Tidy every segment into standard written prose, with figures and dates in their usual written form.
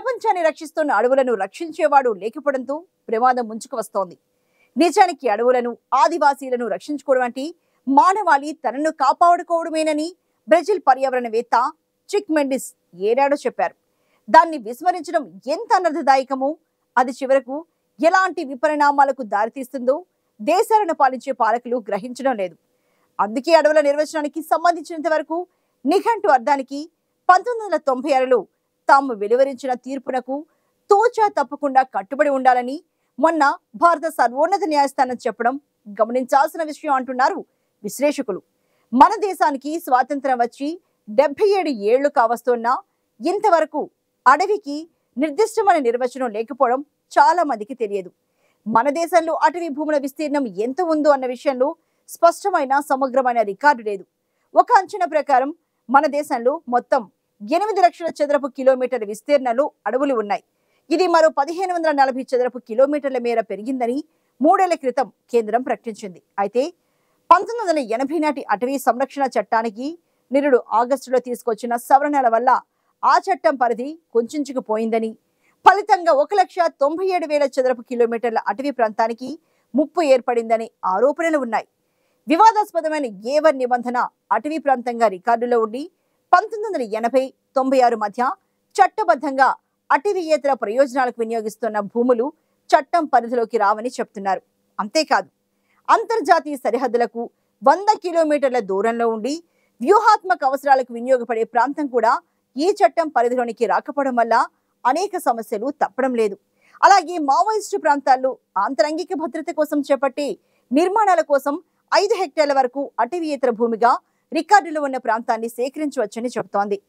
ప్రపంచాన్ని రక్షిస్తున్న అడవులను రక్షించేవాడు లేకపోవడంతో ప్రమాదం ముంచుకు వస్తోంది. నిజానికి అడవులను, ఆదివాసీలను రక్షించుకోవడం అంటే మానవాళి తనను కాపాడుకోవడమేనని బ్రెజిల్ పర్యావరణవేత్త చిక్ మెండిస్ ఏనాడో చెప్పారు. దాన్ని విస్మరించడం ఎంత అనర్థదాయకమో, అది చివరకు ఎలాంటి విపరిణామాలకు దారితీస్తుందో దేశాలను పాలించే పాలకులు గ్రహించడం లేదు. అందుకే అడవుల నిర్వచనానికి సంబంధించినంత వరకు నిఘంటు అర్థానికి 1996లో తాము వెలువరించిన తీర్పునకు తోచా తప్పకుండా కట్టుబడి ఉండాలని మొన్న భారత సర్వోన్నత న్యాయస్థానం చెప్పడం గమనించాల్సిన విషయం అంటున్నారు విశ్లేషకులు. మన దేశానికి స్వాతంత్రం వచ్చి 77 ఏళ్లు కావస్తున్నా ఇంతవరకు అడవికి నిర్దిష్టమైన నిర్వచనం లేకపోవడం చాలా మందికి తెలియదు. మన దేశంలో అటవీ భూముల విస్తీర్ణం ఎంత ఉందో అన్న విషయంలో స్పష్టమైన సమగ్రమైన రికార్డు లేదు. ఒక అంచనా ప్రకారం మన దేశంలో మొత్తం 8 లక్షల చదరపు కిలోమీటర్ల విస్తీర్ణంలో అడవులు ఉన్నాయి. ఇది మరో 1540 చదరపు కిలోమీటర్ల మేర పెరిగిందని 3 ఏళ్ల క్రితం కేంద్రం ప్రకటించింది. అయితే 1980 నాటి అటవీ సంరక్షణ చట్టానికి నిరుడు ఆగస్టులో తీసుకొచ్చిన సవరణల వల్ల ఆ చట్టం పరిధి కుంచుకుపోయిందని, ఫలితంగా 1,97,000 చదరపు కిలోమీటర్ల అటవీ ప్రాంతానికి ముప్పు ఏర్పడిందని ఆరోపణలు ఉన్నాయి. వివాదాస్పదమైన A1 నిబంధన అటవీ ప్రాంతంగా రికార్డులో ఉండి 1980-96 మధ్య చట్టబద్ధంగా అటవీయేతర ప్రయోజనాలకు వినియోగిస్తున్న భూములు చట్టం పరిధిలోకి రావని చెప్తున్నారు. అంతేకాదు, అంతర్జాతీయ సరిహద్దులకు 100 కిలోమీటర్ల దూరంలో ఉండి వ్యూహాత్మక అవసరాలకు వినియోగపడే ప్రాంతం కూడా ఈ చట్టం పరిధిలోనికి రాకపోవడం వల్ల అనేక సమస్యలు తప్పడం లేదు. అలాగే మావోయిస్టు ప్రాంతాల్లో ఆంతరంగిక భద్రత కోసం చేపట్టే నిర్మాణాల కోసం 5 హెక్టార్ల వరకు అటవీయేతర భూమిగా రికార్డులో ఉన్న ప్రాంతాన్ని సేకరించవచ్చని చెబుతోంది.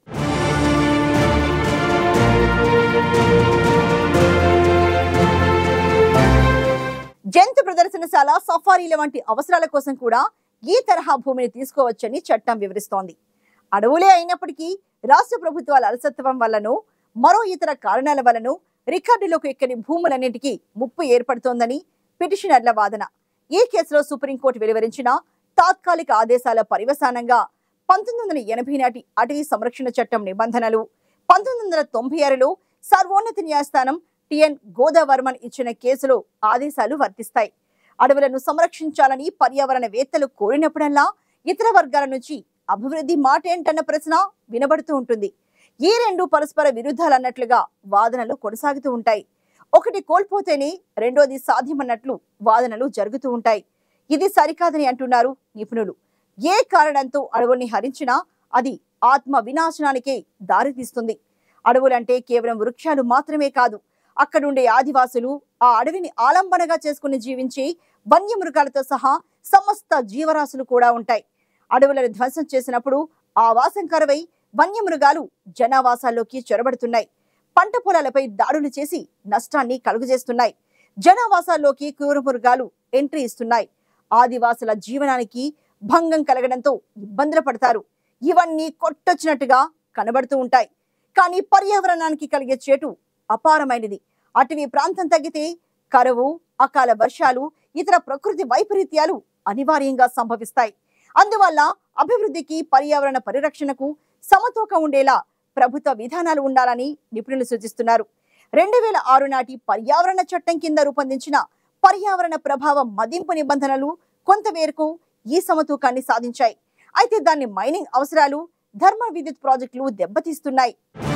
జంతు ప్రదర్శనశాల, సఫారీల వంటి అవసరాల కోసం కూడా ఈ తరహా భూమిని తీసుకోవచ్చని చట్టం వివరిస్తోంది. అడవులే అయినప్పటికీ రాష్ట్ర ప్రభుత్వాల అలసత్వం వల్లనో మరో ఇతర కారణాల వల్లనో రికార్డులోకి ఎక్కని భూములన్నింటికీ ముప్పు ఏర్పడుతోందని పిటిషనర్ల వాదన. ఈ కేసులో సుప్రీంకోర్టు వెలువరించిన తాత్కాలిక ఆదేశాల పర్యవసానంగా 1980 నాటి అటవీ సంరక్షణ చట్టం నిబంధనలు, 1996లో సర్వోన్నత న్యాయస్థానం TN గోదావర్మన్ ఇచ్చిన కేసులో ఆదేశాలు వర్తిస్తాయి. అడవులను సంరక్షించాలని పర్యావరణవేత్తలు కోరినప్పుడల్లా ఇతర వర్గాల నుంచి అభివృద్ధి మాట ఏంటన్న ప్రశ్న వినబడుతూ ఉంటుంది. ఈ రెండు పరస్పర విరుద్ధాలన్నట్లుగా వాదనలు కొనసాగుతూ ఉంటాయి. ఒకటి కోల్పోతేనే రెండోది సాధ్యమన్నట్లు వాదనలు జరుగుతూ ఉంటాయి. ఇది సరికాదని అంటున్నారు నిపుణులు. ఏ కారణంతో అడవుల్ని హరించినా అది ఆత్మ వినాశనానికే దారితీస్తుంది. అడవులంటే కేవలం వృక్షాలు మాత్రమే కాదు, అక్కడుండే ఆదివాసులు, ఆ అడవిని ఆలంబనగా చేసుకుని జీవించే వన్యమృగాలతో సహా సమస్త జీవరాశులు కూడా ఉంటాయి. అడవులను ధ్వంసం చేసినప్పుడు ఆ వాసం కరువై వన్యమృగాలు జనావాసాల్లోకి చొరబడుతున్నాయి. పంట పొలాలపై దాడులు చేసి నష్టాన్ని కలుగజేస్తున్నాయి. జనావాసాల్లోకి క్రూర మృగాలు ఎంట్రీ ఇస్తున్నాయి. ఆదివాసుల జీవనానికి భంగం కలగడంతో ఇబ్బందులు పడతారు. ఇవన్నీ కొట్టొచ్చినట్టుగా కనబడుతూ ఉంటాయి. కానీ పర్యావరణానికి కలిగే చేటు అపారమైనది. అటవీ ప్రాంతం తగ్గితే కరువు, అకాల వర్షాలు, ఇతర ప్రకృతి వైపరీత్యాలు అనివార్యంగా సంభవిస్తాయి. అందువల్ల అభివృద్ధికి, పర్యావరణ పరిరక్షణకు సమతూకం ఉండేలా ప్రభుత్వ విధానాలు ఉండాలని నిపుణులు సూచిస్తున్నారు. 2006 నాటి పర్యావరణ చట్టం కింద రూపొందించిన పర్యావరణ ప్రభావ మదింపు నిబంధనలు కొంతమేరకు ఈ సమతూకాన్ని సాధించాయి. అయితే దాన్ని మైనింగ్ అవసరాలు, థర్మల్ విద్యుత్ ప్రాజెక్టులు దెబ్బతీస్తున్నాయి.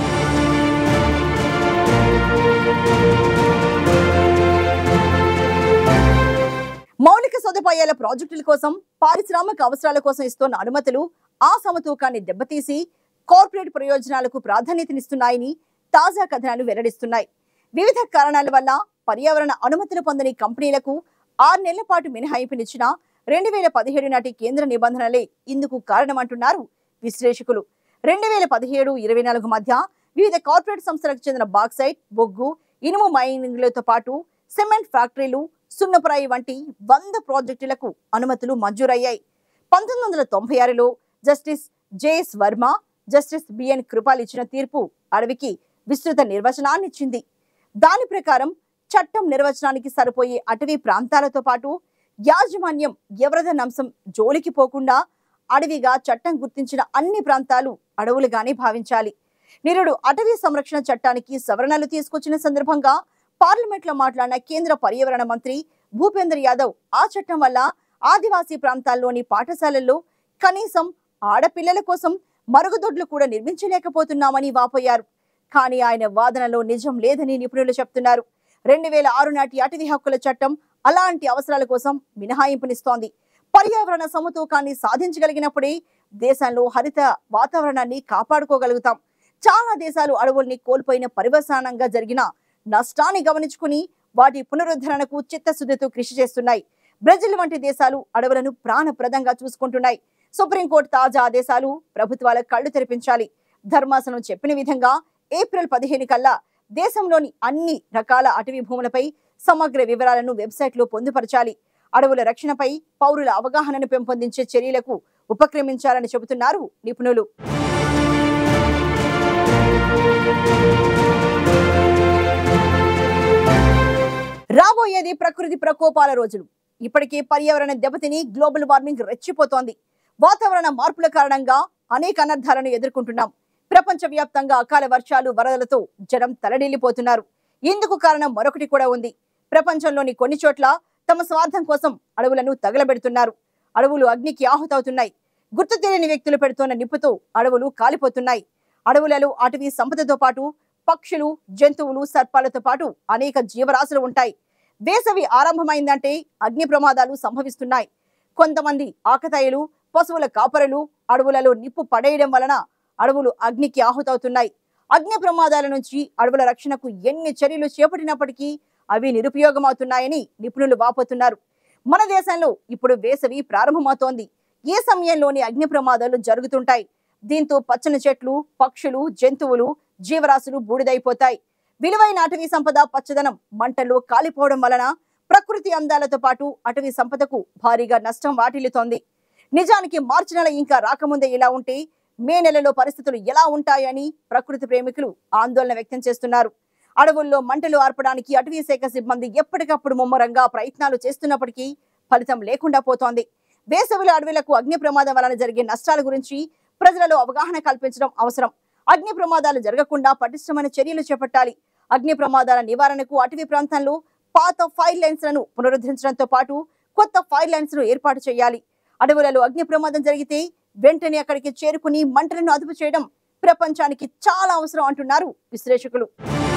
మౌలిక సదుపాయాల ప్రాజెక్టుల కోసం, పారిశ్రామిక అవసరాల కోసం ఇస్తున్న అనుమతులు ఆ సమతూకాన్ని దెబ్బతీసి కార్పొరేట్ ప్రయోజనాలకు ప్రాధాన్యతనిస్తున్నాయని తాజా కథనాలు వెల్లడిస్తున్నాయి. వివిధ కారణాల వల్ల పర్యావరణ అనుమతులు పొందని కంపెనీలకు 6 నెలల పాటు మినహాయింపునిచ్చిన 2017 నాటి కేంద్ర నిబంధనలే ఇందుకు కారణమంటున్నారు విశ్లేషకులు. 2017-24 మధ్య వివిధ కార్పొరేట్ సంస్థలకు చెందిన బాక్సైట్, బొగ్గు, ఇనుము మైనింగ్లతో పాటు సిమెంట్ ఫ్యాక్టరీలు, సున్నపురాయి వంటి 100 ప్రాజెక్టులకు అనుమతులు మంజూరయ్యాయి. 1996లో justice JS Varma, justice BN Kripal ఇచ్చిన తీర్పు అడవికి విస్తృత నిర్వచనాన్నిచ్చింది. దాని ప్రకారం చట్టం నిర్వచనానికి సరిపోయే అటవీ ప్రాంతాలతో పాటు యాజమాన్యం ఎవరిదన్న అంశం జోలికి పోకుండా అడవిగా చట్టం గుర్తించిన అన్ని ప్రాంతాలు అడవులుగానే భావించాలి. నిరుడు అటవీ సంరక్షణ చట్టానికి సవరణలు తీసుకొచ్చిన సందర్భంగా పార్లమెంట్ లో మాట్లాడిన కేంద్ర పర్యావరణ మంత్రి భూపేంద్ర యాదవ్ ఆ చట్టం వల్ల ఆదివాసీ ప్రాంతాల్లోని పాఠశాలల్లో కనీసం ఆడపిల్లల కోసం మరుగుదొడ్లు కూడా నిర్మించలేకపోతున్నామని వాపోయారు. కానీ ఆయన వాదనలో నిజం లేదని నిపుణులు చెప్తున్నారు. 2006 నాటి అటవీ హక్కుల చట్టం అలాంటి అవసరాల కోసం మినహాయింపునిస్తోంది. పర్యావరణ సమతూకాన్ని సాధించగలిగినప్పుడే దేశంలో హరిత వాతావరణాన్ని కాపాడుకోగలుగుతాం. చాలా దేశాలు అడవుల్ని కోల్పోయిన పర్యవసానంగా జరిగిన నష్టాన్ని గమనించుకుని వాటి పునరుద్ధరణకు చిత్తశుద్ధితో కృషి చేస్తున్నాయి. బ్రెజిల్ వంటి దేశాలు అడవులను ప్రాణప్రదంగా చూసుకుంటున్నాయి. సుప్రీంకోర్టు తాజా ఆదేశాలు ప్రభుత్వాల కళ్లు తెరిపించాలి. ధర్మాసనం చెప్పిన విధంగా ఏప్రిల్ 15 కల్లా దేశంలోని అన్ని రకాల అటవీ భూములపై సమగ్ర వివరాలను వెబ్సైట్లో పొందుపరచాలి. అడవుల రక్షణపై పౌరుల అవగాహనను పెంపొందించే చర్యలకు ఉపక్రమించాలని చెబుతున్నారు నిపుణులు. రాబోయేది ప్రకృతి ప్రకోపాల రోజులు. ఇప్పటికే పర్యావరణ దెబ్బతిని గ్లోబల్ వార్మింగ్ రెచ్చిపోతోంది. వాతావరణ మార్పుల కారణంగా అనేక అనర్థాలను ఎదుర్కొంటున్నాం. ప్రపంచవ్యాప్తంగా అకాల వర్షాలు, వరదలతో జనం తలడిల్లిపోతున్నారు. ఇందుకు కారణం మరొకటి కూడా ఉంది. ప్రపంచంలోని కొన్ని చోట్ల తమ స్వార్థం కోసం అడవులను తగలబెడుతున్నారు. అడవులు అగ్నికి ఆహుతవుతున్నాయి. గుర్తు తెలియని వ్యక్తులు పెడుతున్న నిప్పుతో అడవులు కాలిపోతున్నాయి. అడవులలో అటవీ సంపదతో పాటు పక్షులు, జంతువులు, సర్పాలతో పాటు అనేక జీవరాశులు ఉంటాయి. వేసవి ఆరంభమైందంటే అగ్ని ప్రమాదాలు సంభవిస్తున్నాయి. కొంతమంది ఆకతాయిలు, పశువుల కాపరులు అడవులలో నిప్పు పడేయడం వలన అడవులు అగ్నికి ఆహుతవుతున్నాయి. అగ్ని ప్రమాదాల నుంచి అడవుల రక్షణకు ఎన్ని చర్యలు చేపట్టినప్పటికీ అవి నిరుపయోగమవుతున్నాయని నిపుణులు వాపోతున్నారు. మన దేశంలో ఇప్పుడు వేసవి ప్రారంభమవుతోంది. ఈ సమయంలోని అగ్ని ప్రమాదాలు జరుగుతుంటాయి. దీంతో పచ్చని చెట్లు, పక్షులు, జంతువులు, జీవరాశులు బూడిదైపోతాయి. విలువైన అటవీ సంపద, పచ్చదనం మంటల్లో కాలిపోవడం వలన ప్రకృతి అందాలతో పాటు అటవీ సంపదకు భారీగా నష్టం వాటిల్లుతోంది. నిజానికి మార్చి నెల ఇంకా రాకముందే ఇలా ఉంటే మే నెలలో పరిస్థితులు ఎలా ఉంటాయని ప్రకృతి ప్రేమికులు ఆందోళన వ్యక్తం చేస్తున్నారు. అడవుల్లో మంటలు ఆర్పడానికి అటవీ శాఖ సిబ్బంది ఎప్పటికప్పుడు ముమ్మరంగా ప్రయత్నాలు చేస్తున్నప్పటికీ ఫలితం లేకుండా పోతోంది. వేసవిలో అడవులకు అగ్ని ప్రమాదం వలన జరిగే నష్టాల గురించి ప్రజలలో అవగాహన కల్పించడం అవసరం. అగ్ని ప్రమాదాలు జరగకుండా పటిష్టమైన చర్యలు చేపట్టాలి. అగ్ని ప్రమాదాల నివారణకు అటవీ ప్రాంతంలో పాత ఫైర్ లైన్స్ లను పునరుద్ధరించడంతో పాటు కొత్త ఫైర్ లైన్స్ ను ఏర్పాటు చేయాలి. అడవులలో అగ్ని ప్రమాదం జరిగితే వెంటనే అక్కడికి చేరుకుని మంటలను అదుపు చేయడం ప్రపంచానికి చాలా అవసరం అంటున్నారు విశ్లేషకులు.